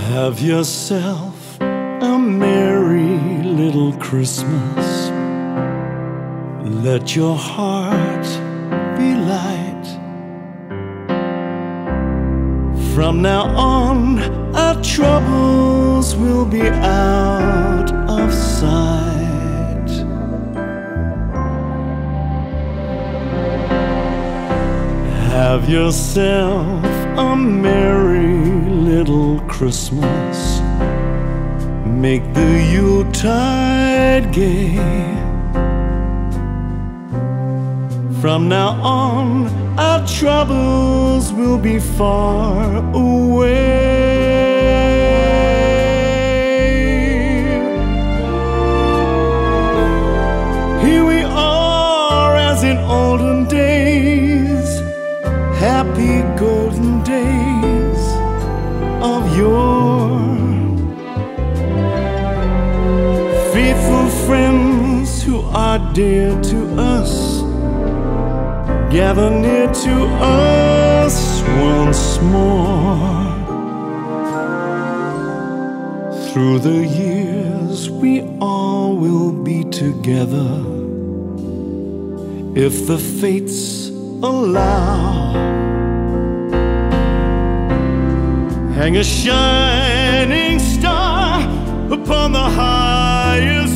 Have yourself a merry little Christmas. Let your heart be light. From now on, our troubles will be out of sight. Have yourself a merry little Christmas. Make the Yuletide gay. From now on, our troubles will be far away. Here we are as in olden days, happy golden days of yore. Faithful friends who are dear to us, gather near to us once more. Through the years we all will be together, if the fates allow. Hang a shining star upon the highest